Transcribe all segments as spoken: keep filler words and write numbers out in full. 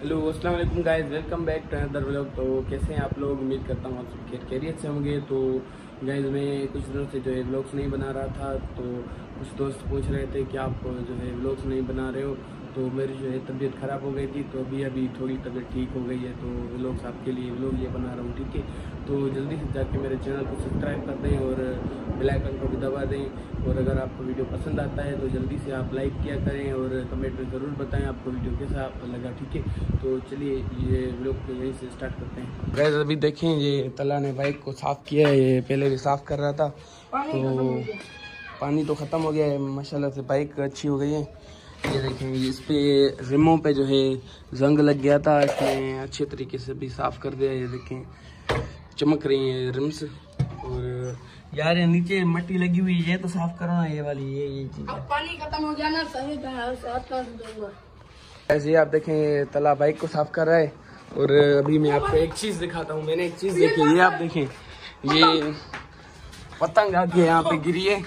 Hello अस्सलाम वालेकुम guys, welcome back to another vlog. तो कैसे हैं आप लोग? उम्मीद करता हूँ आप सब खैर खैरियत से होंगे। तो गाइस मैं कुछ दिनों से जो है व्लॉग्स नहीं बना रहा था, तो कुछ दोस्त पूछ रहे थे कि आप जो है व्लॉग्स नहीं बना रहे हो। तो मेरी जो है तबीयत ख़राब हो गई थी, तो अभी अभी थोड़ी तबीयत ठीक हो गई है, तो व्लॉग्स आपके लिए व्लॉग ये बना रहा हूँ, ठीक है। तो जल्दी से जाके मेरे चैनल को सब्सक्राइब कर दें और बेल आइकन को भी दबा दें। और अगर आपको वीडियो पसंद आता है तो जल्दी से आप लाइक किया करें और कमेंट में ज़रूर बताएं आपको वीडियो कैसा लगा, ठीक है। तो चलिए ये व्लॉग को यहीं से स्टार्ट करते हैं। गाइस अभी देखें, ये तला ने बाइक को साफ़ किया है, ये पहले भी साफ़ कर रहा था, तो पानी तो ख़त्म हो गया है माशाल्लाह से, बाइक अच्छी हो गई है। ये देखें, इस पे रिमों पे जो है जंग लग गया था, इसमें अच्छे तरीके से भी साफ़ कर दिया। ये देखें चमक रही है रिम्स। और यार ये नीचे मट्टी लगी हुई है, ये तो साफ करो ना, ये वाली ये ये चीज। अब पानी खत्म हो गया ना, सही दूंगा। ऐसे आप देखें तला बाइक को साफ कर रहा है। और अभी मैं आपको एक चीज दिखाता हूँ, मैंने एक चीज देखी, ये आप देखें, ये पतंग आके यहाँ पे गिरी है।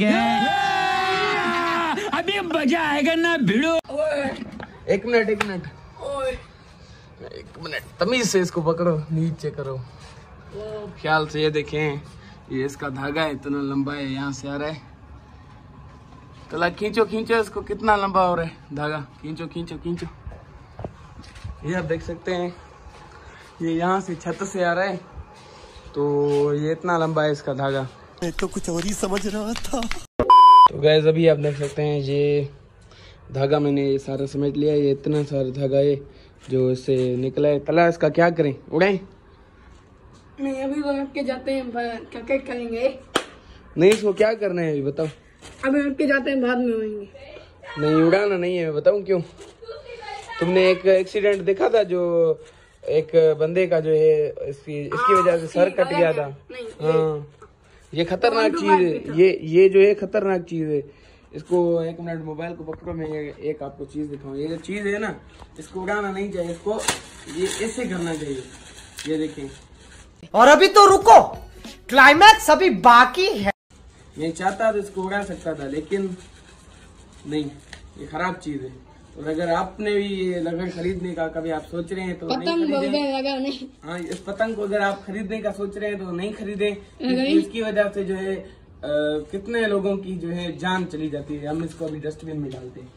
अभी मजा आएगा ना भिड़ो। एक मिनट एक मिनट एक मिनट तमीज से इसको पकड़ो, नीचे करो ख्याल से। ये देखें, ये इसका धागा है, इतना लंबा है, यहाँ से आ रहा है तला। खींचो खींचो इसको, कितना लंबा हो रहा है धागा, खींचो खींचो खींचो। ये आप देख सकते हैं, ये यहाँ से छत से आ रहा है, तो ये इतना लंबा है इसका धागा। मैं तो कुछ और ही समझ रहा था। तो गाइस अभी आप देख सकते हैं, ये धागा मैंने ये सारा समेट लिया। ये इतना सारा धागा है जो इससे निकला है। तला इसका क्या करें, उड़ाएं? नहीं अभी तो के जाते हैं, क्या क्या करेंगे? नहीं, इसको क्या करना है अभी बताओ। अभी के जाते हैं, बाद में होंगे। नहीं उड़ाना नहीं है, मैं बताऊं क्यों। तुमने एक एक्सीडेंट देखा था, जो एक बंदे का जो है इसकी इसकी वजह से सर कट गया था। हाँ, ये खतरनाक चीज है, ये ये जो है खतरनाक चीज है। इसको एक मिनट मोबाइल को पकड़ो, मैं ये एक आपको चीज दिखाऊं। ये जो चीज है ना, इसको उड़ाना नहीं चाहिए, इसको ये ऐसे करना चाहिए। ये देखें, और अभी तो रुको, क्लाइमैक्स अभी बाकी है। मैं चाहता तो इसको उड़ा सकता था, लेकिन नहीं, ये खराब चीज है। और अगर आपने भी ये लगन खरीदने का कभी आप सोच रहे हैं तो नहीं खरीदें। नहीं। हाँ, इस पतंग को अगर आप खरीदने का सोच रहे हैं तो नहीं खरीदें, क्योंकि इसकी वजह से जो है आ, कितने लोगों की जो है जान चली जाती है। हम इसको अभी डस्टबिन में डालते हैं,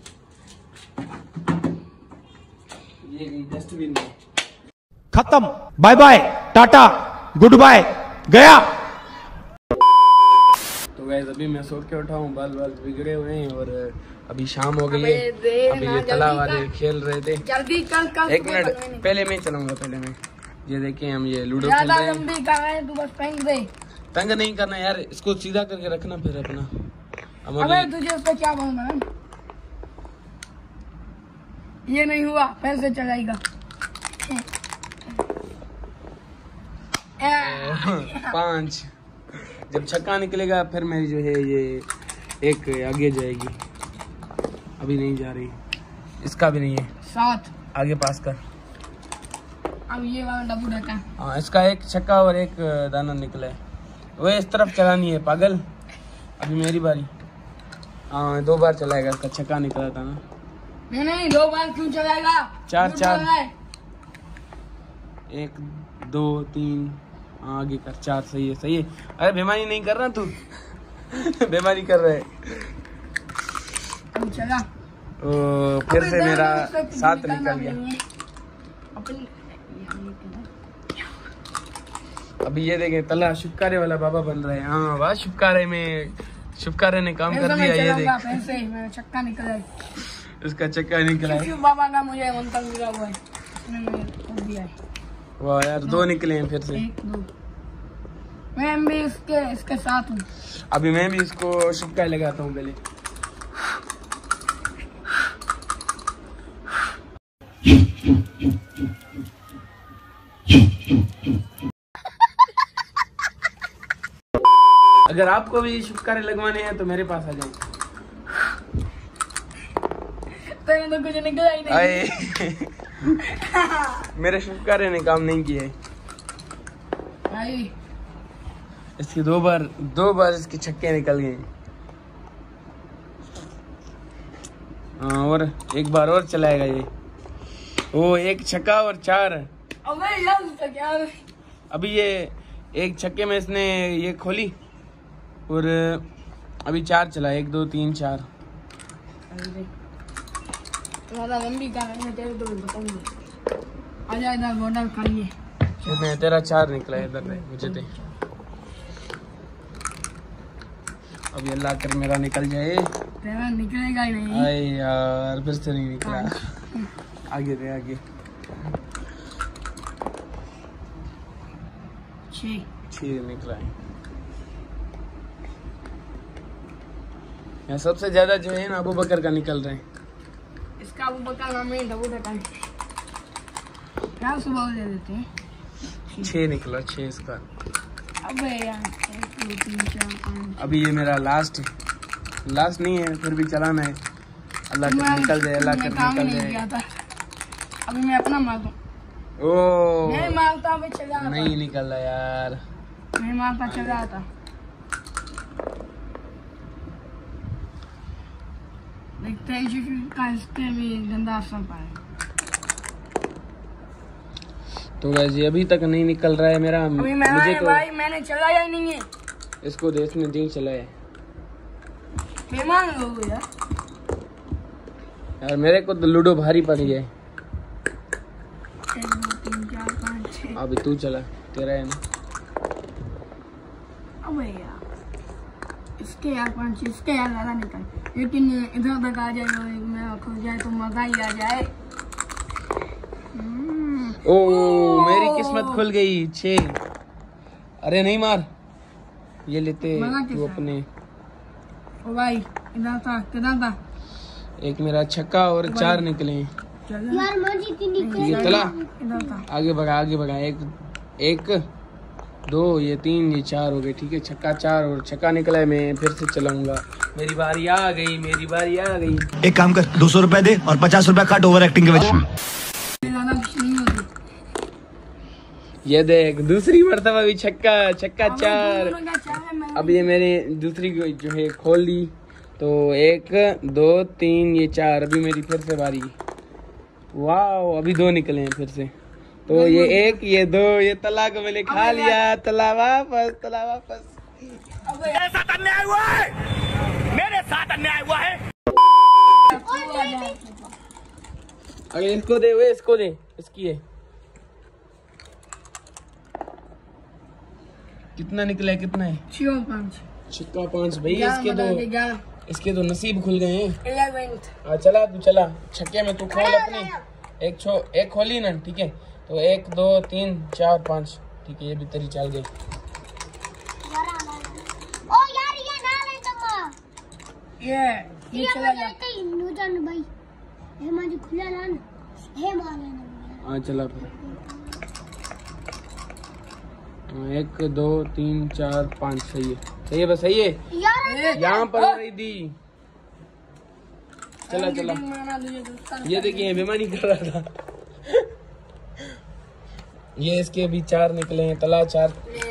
ये डस्टबिन में। खत्म, bye bye, tata, good bye, गया। तो गाइस अभी मैं सो के उठा हूँ, बाल बाल बिगड़े हुए हैं और अभी शाम हो गई है। अभी ये तला वाले खेल रहे थे। जल्दी कल कल एक मिनट पहले मैं चलाऊंगा, पहले मैं। ये देखिए, हम ये लूडो खेल रहे हैं। तू बस फेंक दे। तंग नहीं करना यार, इसको सीधा करके रखना फिर अपना। अबे तुझे उस पे क्या बोलना है? ये नहीं हुआ, फिर से चलाएगा। पांच, जब छक्का निकलेगा फिर मेरी जो है ये एक आगे जाएगी। अभी नहीं जा रही, इसका भी नहीं है। सात आगे पास कर। अब ये वाला डब्बू रहता है। हाँ, इसका एक छक्का और एक दाना निकला है। वो इस तरफ चलानी है पागल। अभी मेरी बारी। हाँ, दो बार चलाएगा, इसका छक्का निकला था ना। नहीं नहीं, दो बार क्यों चलाएगा? चार चार, एक दो तीन, हाँ आगे कर, चार। सही है सही है। अरे बेमानी नहीं कर रहा तू बेमानी कर रहा है। चला। ओ, फिर से मेरा साथ निकल गया। अभी ये देखें, तला शुभकारे वाला बाबा बन रहा है। हाँ वाह, शुभकारे में शुभकारे ने काम कर दिया। ये देख, चक्का निकला है, इसका चक्का निकला है। बाबा का मुझे मंत्र मिला हुआ है। वाह यार, दो निकले हैं फिर से। एक दो, मैं भी इसके इसके साथ हूँ। अभी मैं भी इसको शुभकारे लगाता हूँ पहले। अगर आपको भी शुभकारे लगवाने हैं तो मेरे पास आ जाए। तो कुछ निकला ही नहीं। मेरे शुभकारे ने काम नहीं किया है। इसकी दो बार दो बार इसके छक्के निकल गए। हाँ, और एक बार और चलाएगा ये। ओ एक छक्का और चार। अबे यार तो क्या है? अभी ये एक छक्के में इसने ये खोली और अभी चार चला, एक दो तीन चार। तुम्हारा लंबी का है, मैं तेरे को बताऊंगा। आजा इधर बोतल खाइए। मैं तेरा चार निकला है इधर में मुझे दे। अभी अल्लाह कर मेरा निकल जाए। तेरा निकलेगा ही नहीं। अरे यार फिर से नहीं निकला। आगे दे आगे। छः छः निकला है। यहाँ सबसे ज्यादा जो है ना अबू बकर का निकल रहे हैं। इसका अबू बकर नाम है डबू ढकाई। क्या सुबह दे देते हैं? छः निकला, छः इसका। अबे यार एक दो तीन चार पाँच। अभी ये मेरा लास्ट है, लास्ट नहीं है फिर भी चलाना है। अल्लाह कर निकल जाए, अल्लाह कर निकल जाए। अभी मैं अपना मार दूं। ओ नहीं मारता, अभी चला आता। नहीं निकला यार। नहीं मारता, चला आता। देखते हैं का इसके भी गंदा असर पाए। तो वैसे अभी तक नहीं निकल रहा है मेरा। अभी मैं मुझे तो भाई मैंने चलाया ही नहीं है। इसको देश में नहीं चलाया मेहमान लोग यार। यार मेरे को तो लूडो भारी पड़ी है। एक दो तीन चार पाँच छः। अभी तू चला, तेरा है ना। अबे यार इसके यार पाँच, इसके यार ज़्यादा निकल, लेकिन इधर तक आ जाए मैं खुल जाए तो मजा ही आ जाए। ओ मेरी किस्मत खुल गई। छः। अरे नहीं मार, ये लेते तू अपने। ओ भाई इधर था, किधर था? एक मेरा छक्का और चार निकले। यार ये तला इधर था। आगे भगा, आगे भगा। एक एक दो, ये तीन, ये चार हो गए। ठीक है, छक्का चार और छक्का निकला है। मैं फिर से चलाऊंगा। मेरी बारी आ गई, मेरी बारी आ गई। एक काम कर, दो सौ रुपए दे और पचास रुपए काट ओवर एक्टिंग के वजह। ये देख दूसरी मर्तबा भी छक्का, छक्का चार। अब ये मैंने दूसरी जो है खोल ली, तो एक दो तीन ये चार। अभी मेरी फिर से बारी। वाह अभी दो निकले हैं फिर से। तो ये एक, ये दो, ये तला को मैंने खा लिया। तला वापस, तला वापस। मेरे साथ अन्याय हुआ है, मेरे साथ अन्याय हुआ है। अरे इसको दे, वे इसको दे, इसकी है। कितना निकला है, कितना है? छः पाँच। छक्का पाँच भाई। इसके तो इसके तो नसीब खुल गए हैं। इलेवेंथ। हाँ चला तू चला। छक्के में तू खोल अपनी। एक छो एक खोली ना, ठीक है। तो एक दो तीन चार पाँच, ठीक है। ये भी तेरी चल गई। ओ यार ये ना ले तुम। ये ये चला जा। नूजन भाई हे माजी खुला लान हे माले ना। हाँ चला फिर। एक दो तीन चार पाँच, सही है, सही है, बस सही है। यार यहाँ पर रही दी। चला चला। ये देखिए बेईमानी कर रहा था। ये इसके अभी चार निकले हैं, तला चार।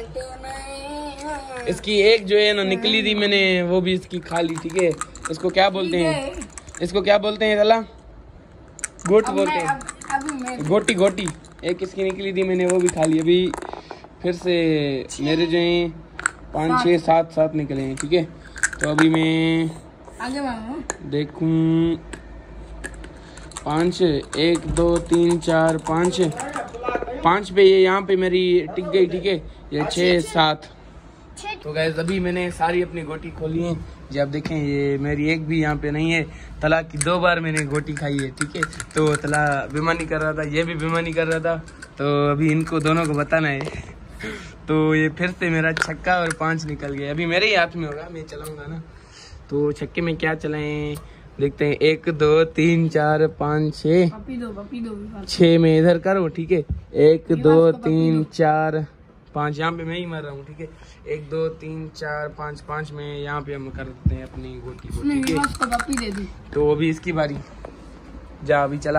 इसकी एक जो है ना निकली थी मैंने, वो भी इसकी खा ली। ठीक है, इसको क्या बोलते हैं, इसको क्या बोलते हैं तला? गोट बोलते हैं, गोटी गोटी। एक इसकी निकली थी मैंने, वो भी खा ली। अभी फिर से मेरे जो हैं पाँच छः सात सात निकले हैं। ठीक है, तो अभी मैं आगे देखूं। पाँच, एक दो तीन चार पाँच, पाँच पे ये यहाँ पे मेरी टिक गई। ठीक है, ये छः सात। तो गाइस अभी मैंने सारी अपनी गोटी खोली है जी। आप देखें ये मेरी एक भी यहाँ पे नहीं है। तला की दो बार मैंने गोटी खाई है। ठीक है, तो तला बेईमानी कर रहा था, ये भी बेईमानी कर रहा था। तो अभी इनको दोनों को बताना है। तो ये फिर से मेरा छक्का और पांच निकल गए। अभी मेरे ही हाथ में होगा, मैं चलाऊंगा ना। तो छक्के में क्या चलाएं देखते हैं। एक दो तीन चार पाँच छः, छः में इधर करो। ठीक है, एक दो तीन चार पाँच, यहाँ पे मैं ही मर रहा हूँ। ठीक है, एक दो तीन चार पाँच, पाँच में यहाँ पे हम कर देते हैं अपनी गोटी को। ठीक है, तो अभी इसकी बारी। जा अभी चला।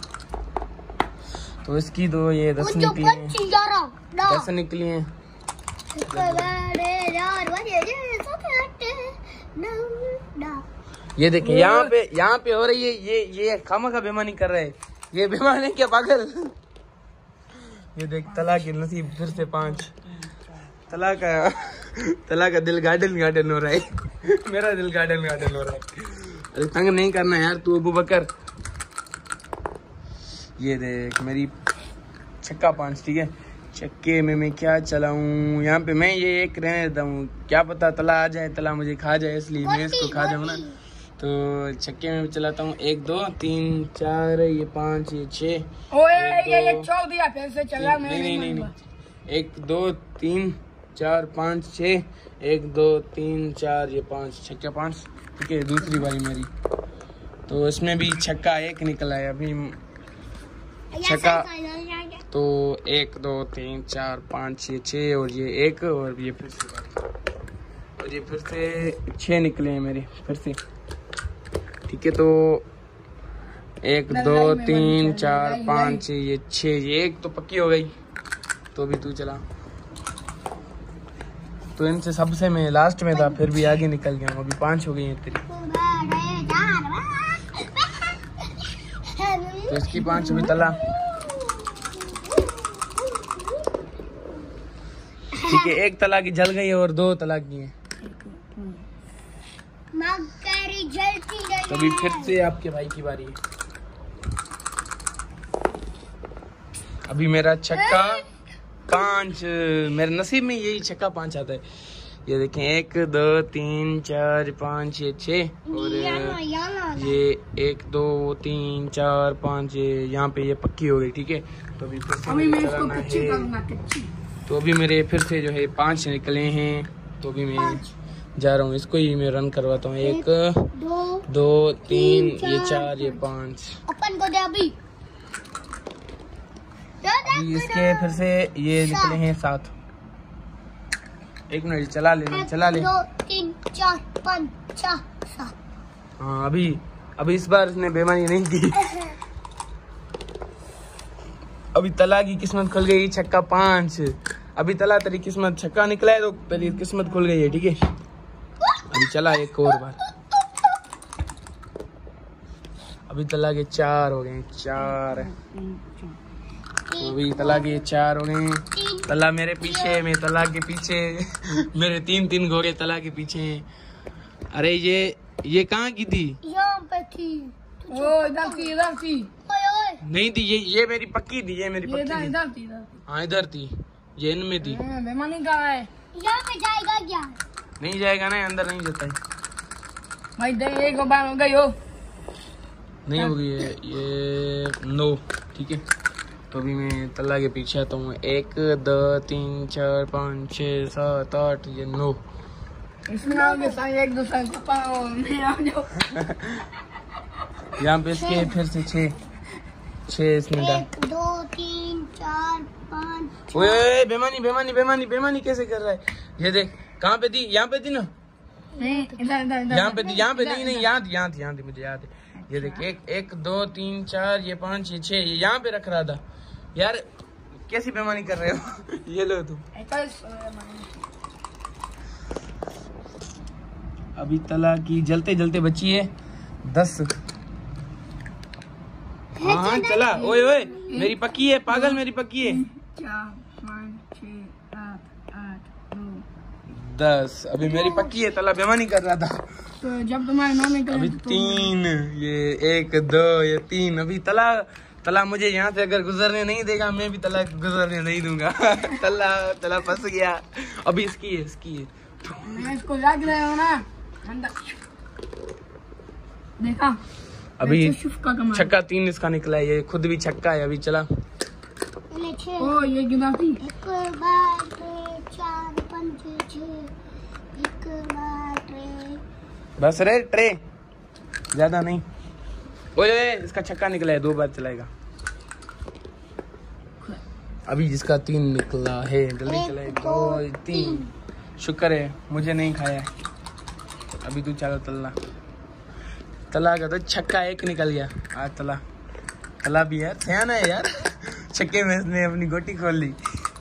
तो इसकी दो ये दस निकली हैं, दस निकली हैं। ये देखिए यहाँ पे यहाँ पे हो रही है। ये ये खामा का बेईमानी कर रहे हैं। ये बेमान है क्या पागल? ये देख तला की नसीब फिर से पांच। तला का तला का दिल गार्डन गार्डन हो रहा है। मेरा दिल गार्डन गार्डन हो रहा है। अरे तंग नहीं करना यार तू अबू बकर। ये देख मेरी छक्का पांच। ठीक है, छक्के में मैं क्या चलाऊं? यहाँ पे मैं ये एक रहने देता हूँ, क्या पता तला आ जाए, तला मुझे खा जाए, इसलिए मैं इसको खा जाऊँ ना। तो छक्के में चलाता हूँ। एक दो तीन चार, ये पाँच, ये छः। ओए ये ये छोड़ दिया फिर से चला। नहीं नहीं नहीं नहीं एक दो तीन चार पाँच छः, एक दो तीन चार, ये पाँच, छक्का पाँच। ठीक है, दूसरी बारी मेरी। तो इसमें भी छक्का एक निकला है अभी छक्का। तो एक दो तीन चार पाँच छः छः और ये एक और ये फिर से और ये फिर से छः निकले हैं मेरे फिर से। ठीक है, तो एक दो तीन चार पाँच ये छः, ये एक तो पक्की हो गई। तो अभी तू चला। तो इनसे सबसे मैं लास्ट में था, फिर भी आगे निकल गया हूँ। अभी पाँच हो गई हैं तेरी। तो इसकी पाँच अभी तला। ठीक है, एक तला की जल गई है और दो तला की है। तो अभी फिर से आपके भाई की बारी है। अभी मेरा छक्का पांच, मेरे नसीब में यही छक्का पांच आता है। ये देखें, एक दो तीन चार पाँच ये छः और ये एक दो तीन चार पाँच, ये यहाँ पे ये पक्की हो गई। ठीक है, तो अभी फिर से अभी मैं इसको कच्ची करूंगा, कच्ची। तो अभी मेरे फिर से जो है पांच निकले हैं। तो अभी मैं जा रहा हूँ, इसको ही मैं रन करवाता हूँ। एक दो, दो तीन, तीन ये चार, ये पाँच। अपन को दे अभी। अभी इसके फिर से ये निकले हैं सात। एक मिनट चला ले चला ले। दो तीन चार पाँच छः सात। हाँ, अभी अभी इस बार इसने बेईमानी नहीं की। अभी तला की किस्मत खुल गई, छक्का पांच। अभी तला तेरी किस्मत छक्का निकला है तो तेरी किस्मत खुल गई है। ठीक है, अभी चला एक और बार। अभी तला के चार हो गए, चार। तो अभी तला के चार हो गए। तला मेरे पीछे, मैं तला के पीछे। मेरे तीन तीन घोड़े तला के पीछे। अरे ये ये कहाँ की थी? यहाँ पे थी। वो इधर थी, इधर थी। ओए ओए। नहीं थी, ये ये मेरी पक्की थी, ये मेरी ये पक्की इधर थी। इधर थी, इधर। हाँ इधर थी, ये इनमें थी। हाँ, बेईमानी का है। यहाँ पे जाएगा क्या? नहीं जाएगा ना, अंदर नहीं जाता है। भाई दे एक बार हो गई हो। नहीं होगी ये ये नो। ठीक है, तो अभी मैं तला के पीछे आता हूँ। एक दो तीन चार पाँच छः सात आठ, ये नौ। इसमें आओगे सारे एक दूसरे को पाओ नहीं आ जाओ। यहाँ पे इसके फिर से छः छः इसमें डाल। एक दो तीन चार पाँच। ओए बेमानी बेमानी बेमानी बेमानी कैसे कर रहा है? ये देख, कहाँ पे थी? यहाँ पे थी ना? नहीं इधर इधर इधर। यहाँ पे थी, यहाँ पे नहीं नहीं यहाँ थी, यहाँ थी, यहाँ थी, मुझे याद है। ये देख, एक एक दो तीन चार, ये पाँच, ये छः, ये यहाँ पे रख रहा था। यार कैसी बेमानी कर रहे हो? ये लो तुम। अभी तला की जलते जलते बची है दस। हाँ चला। ओए ओए मेरी पक्की है पागल, मेरी पक्की है। चार पाँच छः सात आठ नौ दस। अभी मेरी पक्की है, तला बेमानी कर रहा था। तो जब तुम्हारे नौ निकले अभी तो तीन, ये एक दो, ये तीन। अभी तला तला मुझे यहाँ से अगर गुजरने नहीं देगा, मैं भी तला गुजरने नहीं दूंगा। तला तला फंस गया। अभी इसकी है, इसकी है। मैं इसको रख रहे हो ना अंदर। देखा अभी का कमाल। छक्का तीन इसका निकला है, ये खुद भी छक्का है। अभी चला। ओ ये कितना थी? एक बार चार पाँच छः, एक बार बस रे ट्रे, ज्यादा नहीं। ओए इसका छक्का निकला है, दो बार चलाएगा। अभी जिसका तीन निकला है, जल्दी चलाए। दो तीन, शुक्र है मुझे नहीं खाया। अभी तू चला तला तला का तो छक्का एक निकल गया। आज तला तला भी यार सयाना है यार। छक्के में इसने अपनी गोटी खोल ली।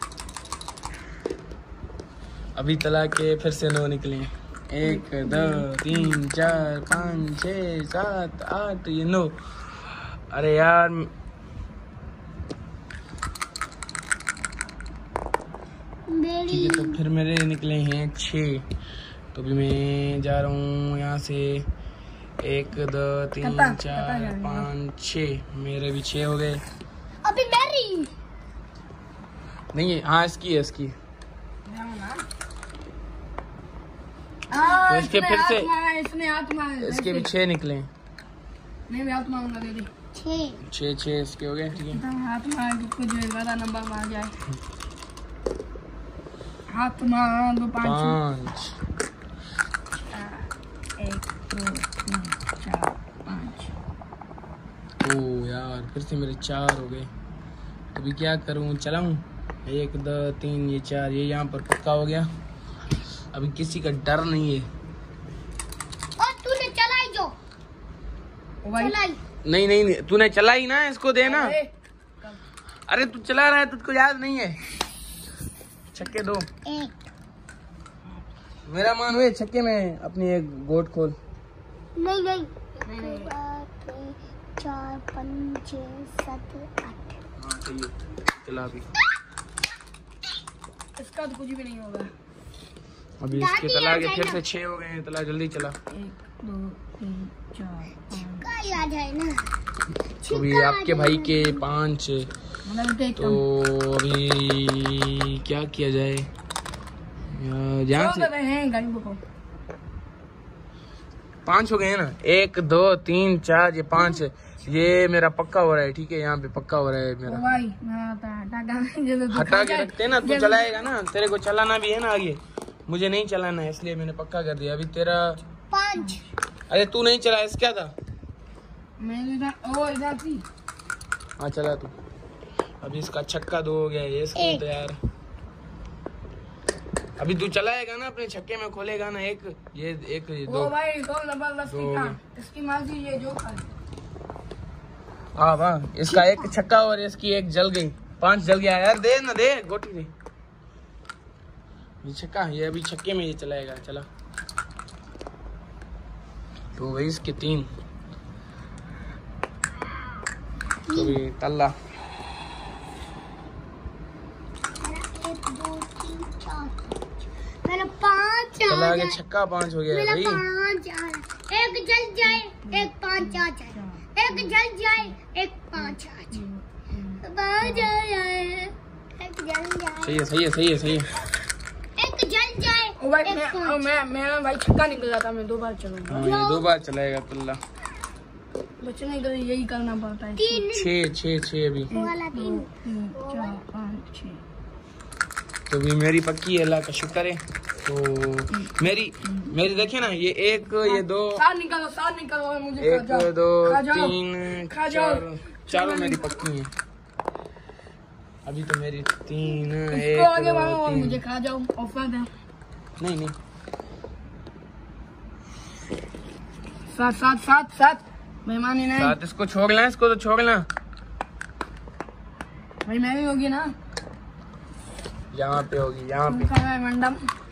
अभी तला के फिर से नौ निकले। एक दो तीन चार पाँच छः सात आठ, ये नौ। अरे यार ठीक है। तो फिर मेरे निकले हैं छः। तो अभी मैं जा रहा हूँ यहाँ से। एक दो तीन चार पाँच छः, मेरे भी छः हो गए। अभी मेरी नहीं है, हाँ इसकी है इसकी। हाँ, तो इसके इसने फिर से हाथ मारा, इसने हाथ मारा। इसके भी छः निकले। मैं भी हाथ मारूंगा दीदी। छः छः छः इसके हो गए। ठीक है, एकदम हाथ मार के कुछ ज्यादा नंबर मार जाए। हाथ मार दो पाँच पाँच। एक दो तीन चार पाँच। ओ यार, फिर से मेरे चार हो गए। अभी क्या करूँ, चलाऊँ? एक दो तीन, ये चार, ये यहाँ पर पक्का हो गया। अभी किसी का डर नहीं है। और तूने चलाई जो ओ भाई चलाई नहीं नहीं, नहीं तूने चलाई ना, इसको देना। अरे, अरे तू चला रहा है, तुझको याद नहीं है? छक्के दो। एक मेरा मान हुए छक्के में अपनी एक गोट खोल। नहीं नहीं नहीं, नहीं। एक, दो, तीन, चार पाँच छः सात आठ। हाँ सही है, चला अभी। इसका तो कुछ भी नहीं होगा। अभी इसके तला के फिर से छह हो गए हैं। तला जल्दी चला। एक दो तीन चार पाँच। कहीं आ जाए ना। तो अभी आपके भाई के पाँच। मतलब देख तो अभी क्या किया जाए? यहाँ से हैं गरीबों को। पाँच हो गए हैं ना। एक दो तीन चार, ये पाँच। ये मेरा पक्का हो रहा है। ठीक है, यहाँ पे पक्का हो रहा है ओ मेरा। भाई मैं आता हटा के जैसे तू हटा खा के जाए। रखते ना, तू चलाएगा ना। तेरे को चलाना भी है ना आगे, मुझे नहीं चलाना है, इसलिए मैंने पक्का कर दिया। अभी तेरा पाँच। अरे तू नहीं चला, इस क्या था? मैं इधर ओ इधर थी। हाँ चला तू। अभी इसका छक्का दो हो गया। ये इसका तो यार अभी तू चलाएगा ना, अपने छक्के में खोलेगा ना। एक ये एक ये दो। ओ भाई दो जबरदस्ती दो का। हो गए। इसकी मर्जी, ये जो खाए। हाँ वाह, इसका एक छक्का और इसकी एक जल गई। पांच जल गया यार। दे ना, दे गोटी दे। ये छक्का, ये अभी छक्के में ये चलाएगा। चला तो भाई इसके तीन। तो भी तल्ला। एक दो तीन चार मेरा पाँच आ चला आगे, जाए। छक्का पांच हो गया मेरा भाई। पाँच आ जाए। एक जल जाए एक पाँच आ जाए। एक जल जाए एक पाँच आ जाए। पाँच आ जाए एक जल जाए। सही है, सही है, सही है, सही है। एक जल जाए ओ भाई एक मैं ओ, पाँच। मैं मेरा भाई छक्का निकल जाता। मैं दो बार चलूंगा। हाँ ये दो बार चलाएगा तल्ला। बचने के लिए यही करना पड़ता है। तीन छः छः छः अभी। वाला तीन। तीन चार पाँच छः। तो भी मेरी पक्की है, अल्लाह का शुक्र है। तो मेरी मेरी देखिए ना, ये एक, ये दो, सात निकालो, सात निकालो और मुझे खा एक जाओ। दो खा जाओ। तीन खा जाओ। चार, चारों मेरी पक्की हैं। अभी तो मेरी तीन, इसको एक आगे दो बढ़ाओ और तीन। मुझे खा जाओ। ऑफर है। नहीं नहीं, सात सात सात सात। मेहमानी नहीं साथ इसको छोड़ना, इसको तो छोड़ना। भाई मैं भी होगी ना। यहाँ पे होगी, यहाँ तुम पे। खा रहे मैडम।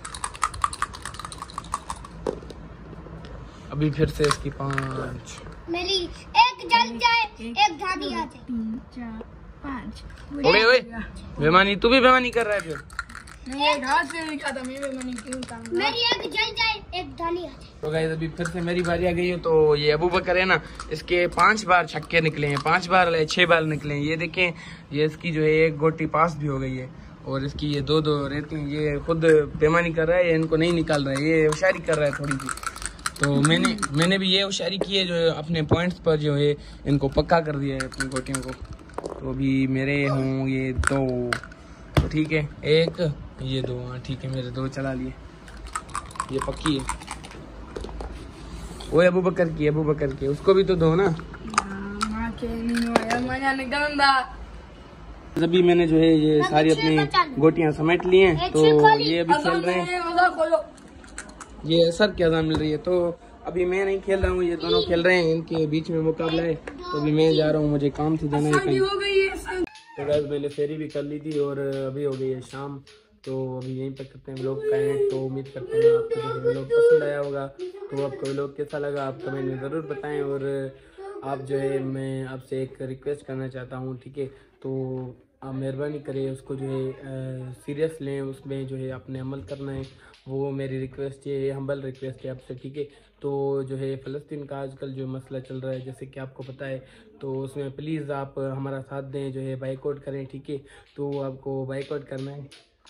अभी फिर से इसकी पाँच। मेरी एक जल जाए एक धानी आ जाए। तीन चार पाँच। ओए ओए, बेमानी, तू भी बेमानी कर रहा है फिर। नहीं एक हाथ से लिखा था। मैं बेमानी क्यों करूंगा? मेरी एक जल जाए एक धानी आ जाए। तो गाइस अभी फिर से मेरी बारी आ गई है। तो ये अबू बकर है ना, इसके पांच बार छक्के निकले हैं। पांच बार छह बार निकले हैं। ये देखें, ये इसकी जो है एक गोटी पास भी हो गई है। और इसकी ये दो दो रहती हैं। ये खुद बेमानी कर रहा है, ये इनको नहीं निकाल रहा है, ये होशियारी कर रहा है थोड़ी सी। तो मैंने मैंने भी ये होशियारी की है, जो है अपने पॉइंट्स पर जो है इनको पक्का कर दिया है अपनी गोटियों को। तो अभी मेरे हों ये दो, तो ठीक है। एक ये दो, हाँ ठीक है, मेरे दो चला लिए। ये पक्की है। ओए अबू बकर की, अबू बकर की, उसको भी तो दो ना। माँ के नहीं आया मजा निकलना। अभी मैंने जो है ये सारी अपनी गोटियां समेट ली हैं। तो ये अभी खेल रहे हैं। खोलो। ये असर की अज़ान मिल रही है। तो अभी मैं नहीं खेल रहा हूँ, ये दोनों खेल रहे हैं। इनके बीच में मुकाबला है। तो अभी मैं जा रहा हूँ, मुझे काम से जाना है कहीं। हो गई है। तो गाइस मैंने फेरी भी कर ली थी और अभी हो गई है शाम। तो अभी यहीं पर करते हैं व्लॉग का एंड। तो उम्मीद करते हैं आपको जो व्लॉग पसंद आया होगा। तो आपको व्लॉग कैसा लगा आप कमेंट में ज़रूर बताएं। और आप जो है, मैं आपसे एक रिक्वेस्ट करना चाहता हूँ, ठीक है? तो आप मेहरबानी करें उसको जो है सीरियस लें, उसमें जो है आपने अमल करना है, वो मेरी रिक्वेस्ट है, हम्बल रिक्वेस्ट है आपसे, ठीक है। तो जो है फ़लस्तीन का आजकल जो मसला चल रहा है जैसे कि आपको पता है, तो उसमें प्लीज़ आप हमारा साथ दें, जो है बाइकआउट करें, ठीक है। तो आपको बाइकआउट करना है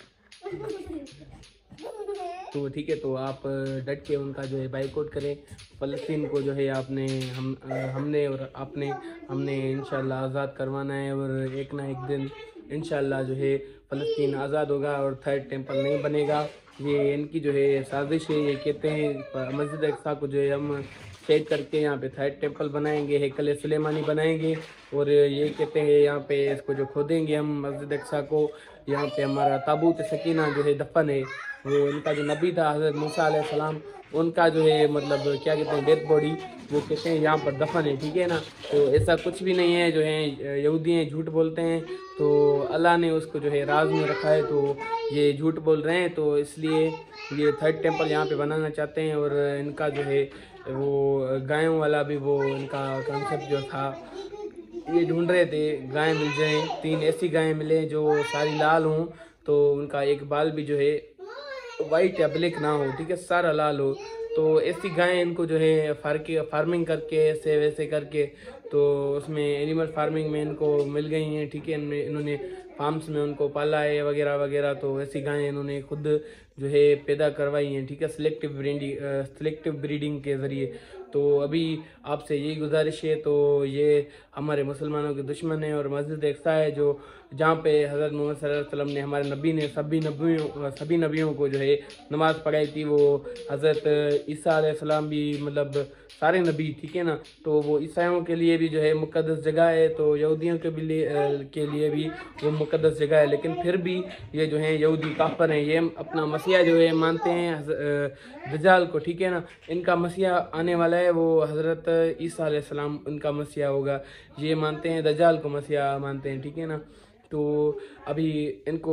तो ठीक है, तो आप डट के उनका जो है बाइकआउट करें। फ़लस्तीन को जो है आपने हम हमने और आपने हमने इंशाल्लाह आज़ाद करवाना है, और एक ना एक दिन इंशाल्लाह जो है फ़लस्तीन आज़ाद होगा और थर्ड टेंपल नहीं बनेगा। ये इनकी जो है साजिश है। ये कहते हैं मस्जिद अक्सा को जो है हम शेक करके यहाँ पे थर्ड टेंपल बनाएंगे, हैकल सुलेमानी बनाएंगे, और ये कहते हैं यहाँ पे इसको जो खोदेंगे हम मस्जिद अक्सा को, यहाँ पे हमारा ताबूत सकीना जो है दफन है, वो इनका जो नबी था हज़रत मूसा अलैहिस्सलाम, उनका जो है मतलब क्या कहते हैं डेड बॉडी, वो कहते हैं यहाँ पर दफन है, ठीक है ना। तो ऐसा कुछ भी नहीं है, जो है यहूदी हैं झूठ बोलते हैं, तो अल्लाह ने उसको जो है राज में रखा है, तो ये झूठ बोल रहे हैं, तो इसलिए ये थर्ड टेंपल यहाँ पे बनाना चाहते हैं। और इनका जो है वो गायों वाला भी वो इनका कॉन्सेप्ट जो था, ये ढूंढ रहे थे गाय मिल जाए, तीन ऐसी गायें मिले जो सारी लाल हों, तो उनका एक बाल भी जो है वाइट या ब्लैक ना हो, ठीक है, सारा लाल हो। तो ऐसी गायें इनको जो है फार्की फार्मिंग करके ऐसे वैसे करके, तो उसमें एनिमल फार्मिंग में इनको मिल गई हैं, ठीक है। इनमें इन्होंने फार्म्स में उनको पाला है वगैरह वगैरह, तो ऐसी गायें इन्होंने खुद जो है पैदा करवाई हैं, ठीक है, सिलेक्टिव ब्रीडिंग सिलेक्टिव ब्रीडिंग के ज़रिए। तो अभी आपसे यही गुजारिश है, तो ये हमारे मुसलमानों के दुश्मन है, और मस्जिद अक्सा है जो जहाँ पे हज़रत मोहम्मद सल्लल्लाहु अलैहि वसल्लम ने, हमारे नबी ने सभी नबियों सभी नबियों को जो है नमाज़ पढ़ाई थी, वो हज़रत ईसा अलैहिस्सलाम भी मतलब सारे नबी, ठीक है ना। तो वो ईसाइयों के लिए भी जो है मुक़द्दस जगह है, तो यहूदियों के भी लिए के लिए भी वो मुक़द्दस जगह है, लेकिन फिर भी ये जो है यहूदी काफिर हैं, ये अपना मसीहा जो है मानते हैं दज्जाल को, ठीक है ना। इनका मसीहा आने वाला है, वो हज़रत ईसा अलैहिस्सलाम उनका मसीहा होगा, ये मानते हैं, दज्जाल को मसीहा मानते हैं, ठीक है ना। तो अभी इनको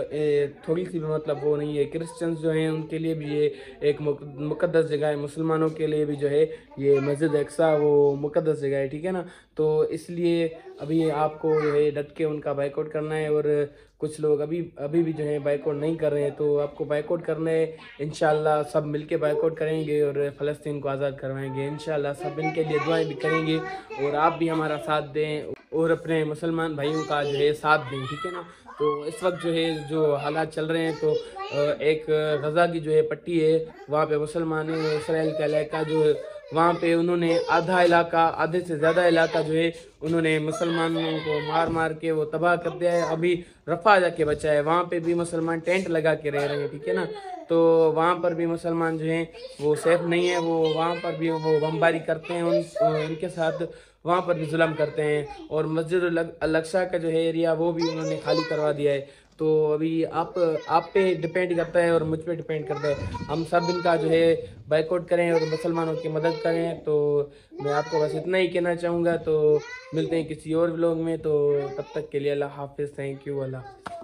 थोड़ी सी भी मतलब वो नहीं है। क्रिश्चियंस जो हैं उनके लिए भी ये एक मुक़द्दस जगह है, मुसलमानों के लिए भी जो है ये मस्जिद अक्सा वो मुक़द्दस जगह है, ठीक है ना। तो इसलिए अभी आपको जो है डट के उनका बाइकआउट करना है, और कुछ लोग अभी अभी भी जो है बाइकआउट नहीं कर रहे हैं, तो आपको बाइकआउट करना है। इंशाल्लाह सब मिलके बाइकआउट करेंगे और फ़लस्तीन को आज़ाद करवाएंगे इंशाल्लाह। सब इनके लिए दुआएं भी करेंगे, और आप भी हमारा साथ दें और अपने मुसलमान भाइयों का जो है साथ दें, ठीक है ना। तो इस वक्त जो है जो हालात चल रहे हैं, तो एक गज़ा की जो है पट्टी है, वहाँ पे मुसलमान इसराइल का इलाका जो है, वहाँ पे उन्होंने आधा इलाका आधे से ज़्यादा इलाका जो है उन्होंने मुसलमानों को मार मार के वो तबाह कर दिया है। अभी रफ़ा जाके बचा है, वहाँ पे भी मुसलमान टेंट लगा के रह रहे हैं, ठीक है ना। तो वहाँ पर भी मुसलमान जो हैं वो सेफ नहीं है, वो वहाँ पर भी वो बमबारी करते हैं, उन उनके साथ वहाँ पर भी जुल्म करते हैं। और मस्जिद अल-अक्सा का जो है एरिया वो भी उन्होंने खाली करवा दिया है। तो अभी आप आप पे डिपेंड करता है और मुझ पे डिपेंड करता है, हम सब इनका जो है बाइकआउट करें और मुसलमानों की मदद करें। तो मैं आपको बस इतना ही कहना चाहूँगा। तो मिलते हैं किसी और व्लॉग में, तो तब तक के लिए अल्लाह हाफिज़, थैंक यू, अल्लाह।